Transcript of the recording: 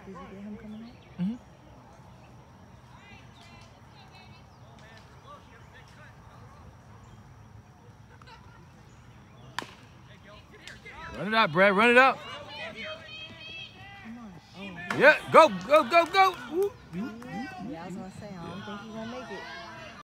Did you get him coming out? Mm-hmm. Run it out, Brad. Run it out. Come on. Oh, Yeah, go, go, go, go. Woo.